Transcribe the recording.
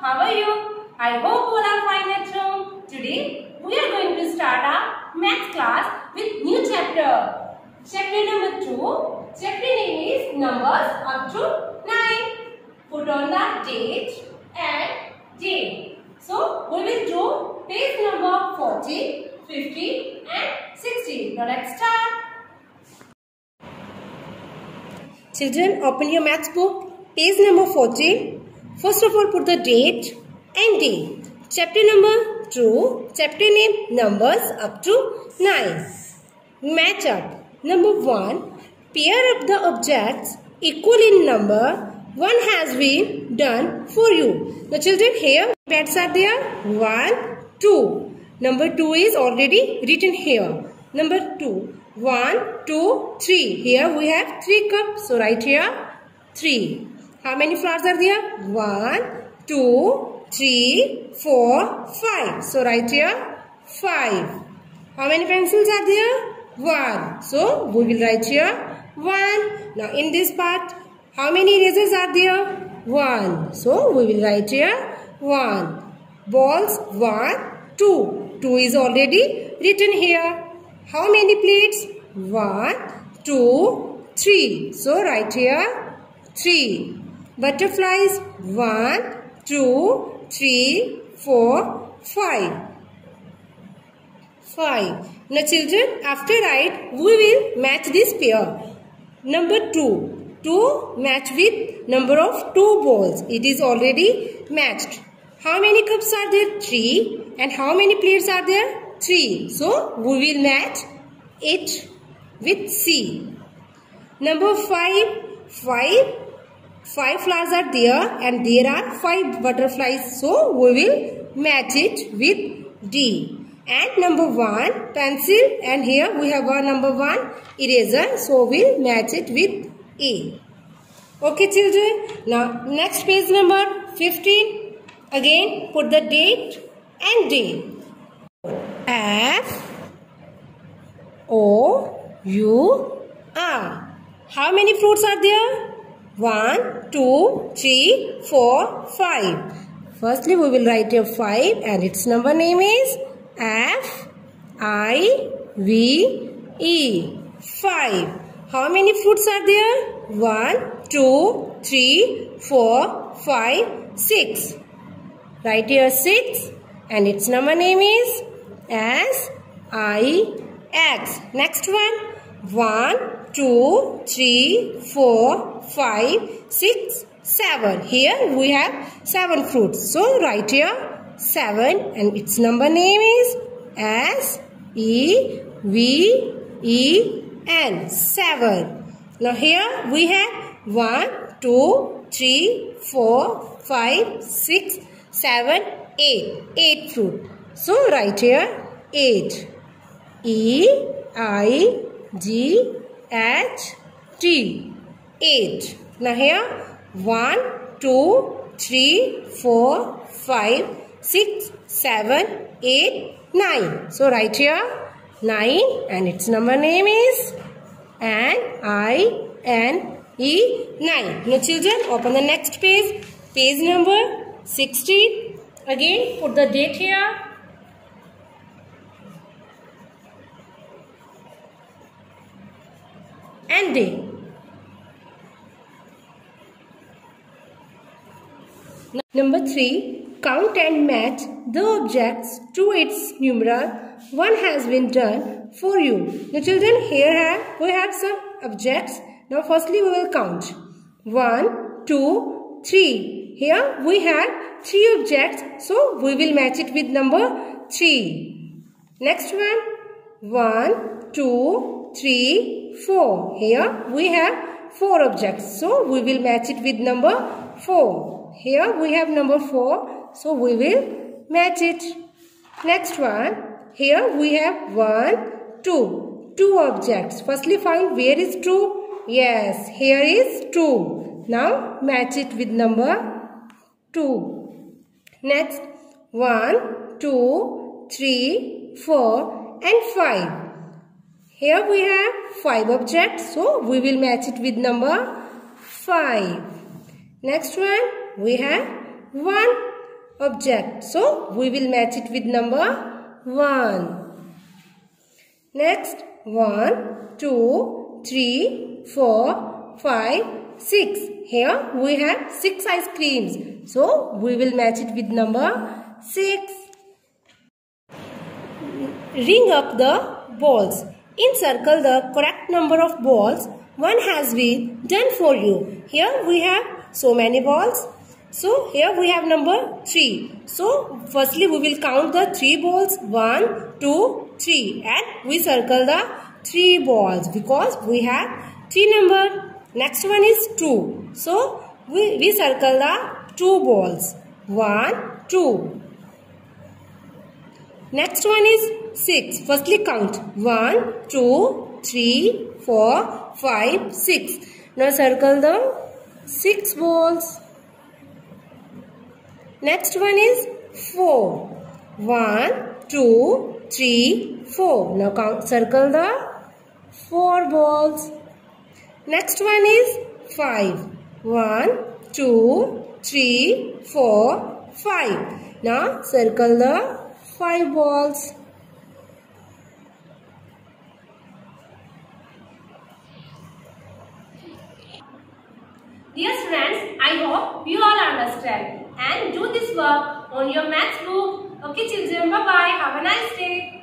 How are you? I hope all are fine at home. Today we are going to start our math class with new chapter. Chapter number 2. Chapter name is Numbers up to 9. Put on the date and day. So we will do page number 40, 50 and 60. Now let's start. Children, open your maths book, page number 40. First of all, put the date and day. Chapter number 2, chapter name Numbers up to 9. Match up. Number 1, pair up the objects equal in number. One has been done for you. Now children, here pairs are there. 1, 2. Number 2 is already written here. Number 2. 1, 2, 3. Here we have 3 cups. So write here 3. How many flowers are there? 1, 2, 3, 4, 5. So write here 5. How many pencils are there? 1. So we will write here 1. Now in this part, how many erasers are there? 1. So we will write here 1. Balls 1, 2. 2 is already written here. How many plates? 1, 2, 3. So write here 3. Butterflies 1, 2, 3, 4, 5. 5. Now children, after write, we will match this pair. Number 2. 2 match with number of 2 balls. It is already matched. How many cups are there? 3. And how many plates are there? 3. So we will match it with C. Number 5. 5 flowers are there and there are 5 butterflies. So we will match it with D. And number 1 pencil, and here we have a number 1 eraser. So we'll match it with A. Okay children. Now next page number 15. Again put the date and day. F O U R. How many fruits are there? 1, 2, 3, 4, 5. Firstly, we will write here 5 and its number name is F I V E. 5. How many fruits are there? 1, 2, 3, 4, 5, 6. Write here 6 and its number name is S I X. Next one. 1, 2, 3, 4, 5, 6, 7. Here we have 7 fruits. So write here 7 and its number name is S E V E N. 7. Now here we have 1, 2, 3, 4, 5, 6, 7, 8. 8 fruit. So write here 8. E I G H T. 8. Now here 1, 2, 3, 4, 5, 6, 7, 8, 9. So write here 9 and its number name is N-I-N-E 9. Now children, open the next page. Page number 16. Again put the date here. And day. Number 3. Count and match the objects to its numeral. One has been done for you. Now children, here we have some objects. Now firstly we will count. 1, 2, 3. Here we have 3 objects. So we will match it with number 3. Next one. 1, 2, 3, 4. Here we have 4 objects. So we will match it with number 4. Here we have number 4. So we will match it. Next one. Here we have 1, 2. 2 objects. Firstly find where is 2. Yes, here is 2. Now match it with number 2. Next 1, 2, 3, 4 and 5. Here we have 5 objects. So we will match it with number 5. Next one we have 1, object. So we will match it with number 1. Next 1, 2, 3, 4, 5, 6. Here we have 6 ice creams. So we will match it with number 6. Ring up the balls. Encircle the correct number of balls one has been done for you. Here we have so many balls. So here we have number 3. So firstly we will count the 3 balls. 1, 2, 3. And we circle the 3 balls because we have 3 number. Next one is 2. So we circle the 2 balls. 1, 2. Next one is 6. Firstly count 1, 2, 3, 4, 5, 6. Now circle the 6 balls. Next one is 4. 1, 2, 3, 4. Now circle the 4 balls. Next one is 5. 1, 2, 3, 4, 5. Now circle the 5 balls. Dear students, I hope you all understand and do this work on your maths book. Okay children, bye bye. Have a nice day.